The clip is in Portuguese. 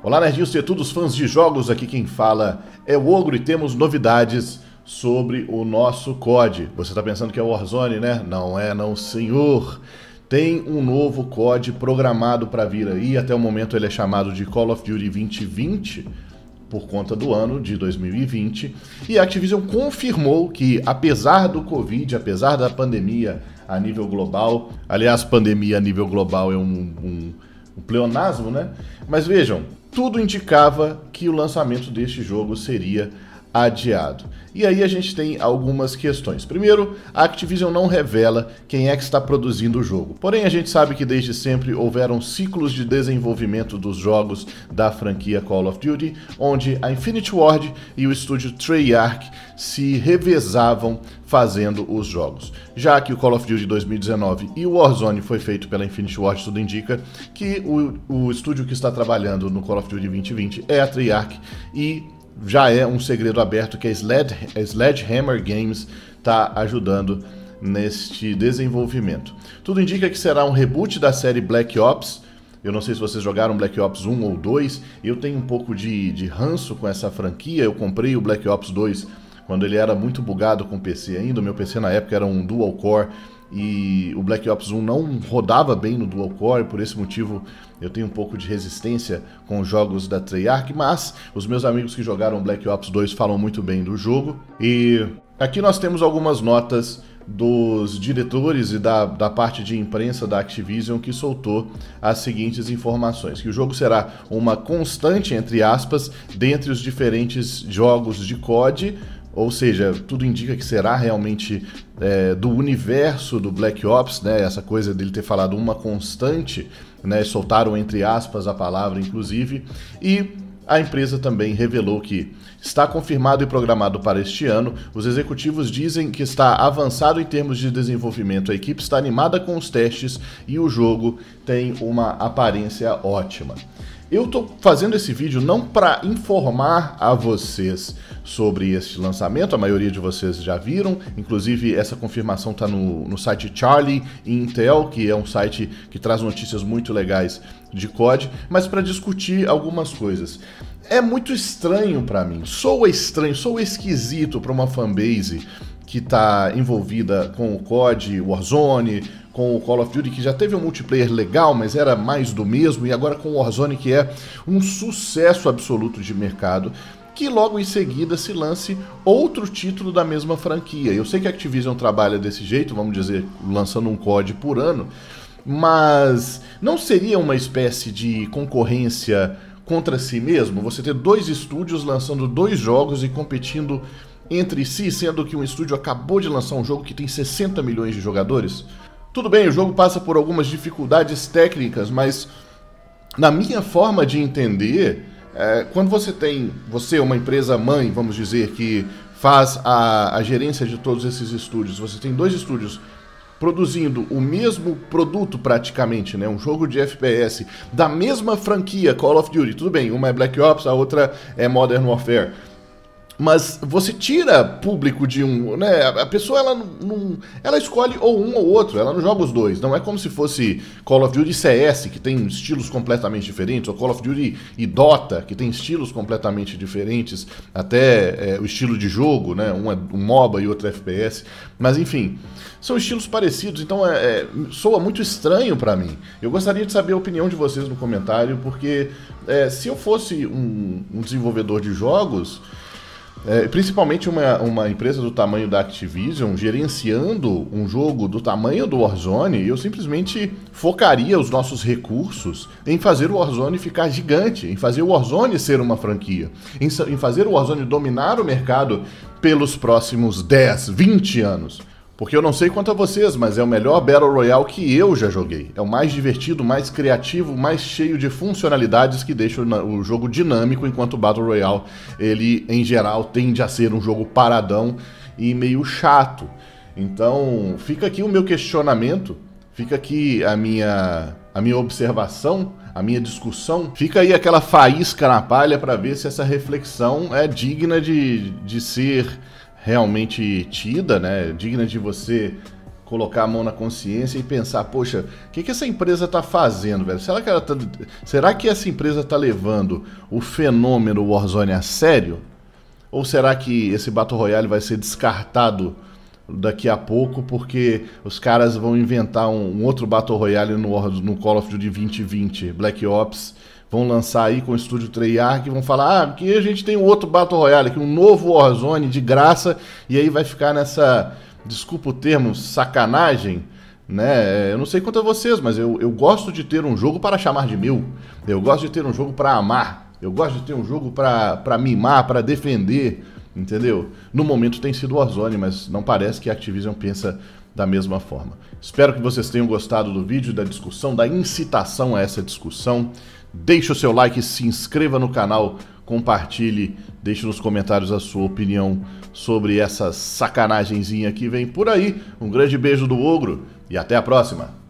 Olá, Nerdinhos e todos os fãs de jogos, aqui quem fala é o Ogro e temos novidades sobre o nosso COD. Você está pensando que é o Warzone, né? Não é não, senhor. Tem um novo COD programado para vir aí, até o momento ele é chamado de Call of Duty 2020, por conta do ano de 2020, e a Activision confirmou que, apesar do Covid, apesar da pandemia a nível global, aliás, pandemia a nível global é um pleonasmo, né? Mas vejam, tudo indicava que o lançamento deste jogo seria adiado. E aí a gente tem algumas questões. Primeiro, a Activision não revela quem é que está produzindo o jogo. Porém, a gente sabe que desde sempre houveram ciclos de desenvolvimento dos jogos da franquia Call of Duty, onde a Infinity Ward e o estúdio Treyarch se revezavam fazendo os jogos. Já que o Call of Duty 2019 e o Warzone foi feito pela Infinity Ward, tudo indica que o estúdio que está trabalhando no Call of Duty 2020 é a Treyarch, e já é um segredo aberto que a Sledgehammer Games está ajudando neste desenvolvimento. Tudo indica que será um reboot da série Black Ops. Eu não sei se vocês jogaram Black Ops 1 ou 2, eu tenho um pouco de ranço com essa franquia. Eu comprei o Black Ops 2 quando ele era muito bugado com o PC ainda. O meu PC na época era um dual core e o Black Ops 1 não rodava bem no dual core, por esse motivo eu tenho um pouco de resistência com os jogos da Treyarch, mas os meus amigos que jogaram Black Ops 2 falam muito bem do jogo. E aqui nós temos algumas notas dos diretores e da parte de imprensa da Activision, que soltou as seguintes informações: que o jogo será uma constante, entre aspas, dentre os diferentes jogos de COD. Ou seja, tudo indica que será realmente do universo do Black Ops, né? Essa coisa dele ter falado uma constante, né? Soltaram entre aspas a palavra, inclusive. E a empresa também revelou que está confirmado e programado para este ano. Os executivos dizem que está avançado em termos de desenvolvimento. A equipe está animada com os testes e o jogo tem uma aparência ótima. Eu estou fazendo esse vídeo não para informar a vocês sobre este lançamento, a maioria de vocês já viram, inclusive essa confirmação está no site Charlie Intel, que é um site que traz notícias muito legais de COD, mas para discutir algumas coisas. É muito estranho para mim, soa estranho, soa esquisito para uma fanbase que está envolvida com o COD, Warzone, com o Call of Duty, que já teve um multiplayer legal, mas era mais do mesmo, e agora com o Warzone, que é um sucesso absoluto de mercado, que logo em seguida se lance outro título da mesma franquia. Eu sei que a Activision trabalha desse jeito, vamos dizer, lançando um COD por ano, mas não seria uma espécie de concorrência contra si mesmo? Você ter dois estúdios lançando dois jogos e competindo entre si, sendo que um estúdio acabou de lançar um jogo que tem 60 milhões de jogadores? Tudo bem, o jogo passa por algumas dificuldades técnicas, mas na minha forma de entender, quando você é uma empresa mãe, vamos dizer, que faz a gerência de todos esses estúdios, você tem dois estúdios produzindo o mesmo produto praticamente, né? Um jogo de FPS da mesma franquia Call of Duty. Tudo bem, uma é Black Ops, a outra é Modern Warfare. Mas você tira público de um, né? A pessoa ela escolhe ou um ou outro, ela não joga os dois. Não é como se fosse Call of Duty CS, que tem estilos completamente diferentes, ou Call of Duty e Dota, que tem estilos completamente diferentes, até o estilo de jogo, né? Um é um MOBA e outro é FPS. Mas enfim, são estilos parecidos, então soa muito estranho pra mim. Eu gostaria de saber a opinião de vocês no comentário, porque se eu fosse um desenvolvedor de jogos, principalmente uma empresa do tamanho da Activision, gerenciando um jogo do tamanho do Warzone, eu simplesmente focaria os nossos recursos em fazer o Warzone ficar gigante, em fazer o Warzone ser uma franquia, em fazer o Warzone dominar o mercado pelos próximos 10, 20 anos. Porque eu não sei quanto a vocês, mas é o melhor Battle Royale que eu já joguei. É o mais divertido, mais criativo, mais cheio de funcionalidades, que deixa o jogo dinâmico, enquanto o Battle Royale, ele, em geral, tende a ser um jogo paradão e meio chato. Então, fica aqui o meu questionamento, fica aqui a minha observação, a minha discussão. Fica aí aquela faísca na palha para ver se essa reflexão é digna de ser realmente tida, né? Digna de você colocar a mão na consciência e pensar, poxa, o que essa empresa está fazendo, velho? Será que essa empresa está levando o fenômeno Warzone a sério? Ou será que esse Battle Royale vai ser descartado daqui a pouco porque os caras vão inventar um outro Battle Royale no Call of Duty 2020, Black Ops, vão lançar aí com o estúdio Treyarch e vão falar, aqui a gente tem um outro Battle Royale, aqui um novo Warzone de graça, e aí vai ficar nessa, desculpa o termo, sacanagem, né? Eu não sei quanto a vocês, mas eu gosto de ter um jogo para chamar de meu, eu gosto de ter um jogo para amar, eu gosto de ter um jogo para mimar, para defender, entendeu? No momento tem sido Warzone, mas não parece que a Activision pensa da mesma forma. Espero que vocês tenham gostado do vídeo, da discussão, da incitação a essa discussão. Deixe o seu like, se inscreva no canal, compartilhe, deixe nos comentários a sua opinião sobre essa sacanagemzinha que vem por aí. Um grande beijo do Ogro e até a próxima!